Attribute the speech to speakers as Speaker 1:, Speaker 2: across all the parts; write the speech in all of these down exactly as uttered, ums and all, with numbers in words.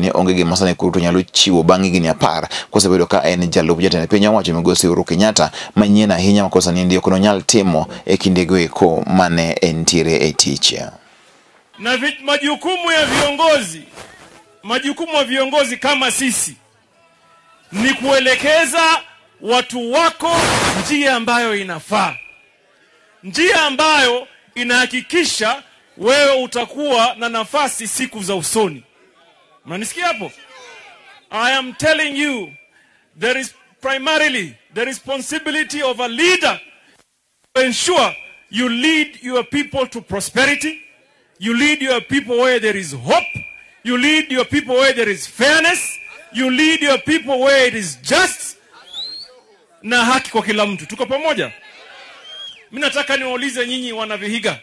Speaker 1: ni onge gima sani koro to nyalo chiwo bang' higni apar kosebedo ka en jalup jatend piny owacho migosi Uhuru Kenyatta manyien ahinya makosa ni ndio kono nyal timo e kindego eko mane entiere e tich.
Speaker 2: Na majukumu ya viongozi, majukumu ya viongozi kama sisi ni kuelekeza watu wako njia ambayo inafaa, njia ambayo inahakikisha wewe utakuwa na nafasi siku za usoni. Mnanisikia hapo? I am telling you, there is primarily the responsibility of a leader to ensure you lead your people to prosperity, you lead your people where there is hope, you lead your people where there is fairness, you lead your people where it is just, na haki kwa kila mtu. Tuko pamoja? Mimi nataka niwaulize nyinyi wana Vihiga,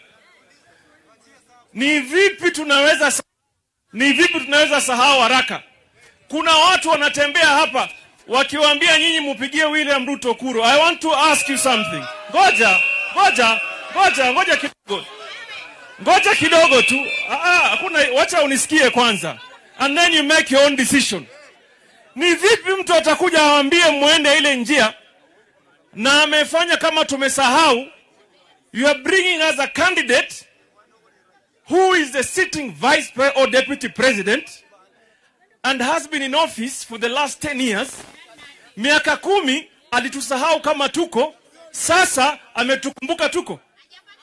Speaker 2: ni vipi tunaweza ni vipi tunaweza sahau haraka? Kuna watu wanatembea hapa wakiwaambia nyinyi mupigie William Ruto kura. I want to ask you something. Ngoja, ngoja, ngoja, ngoja kidogo. Ngoja kidogo tu. Ah ah, hakuna, wacha unisikie kwanza. And then you make your own decision. Ni vipi mtu atakuja awaambie muende ile njia na amefanya kama tumesahau? You are bringing us a candidate who is the sitting vice president or deputy president and has been in office for the last ten years. Miaka kumi alitusahau kama tuko, sasa ametukumbuka tuko.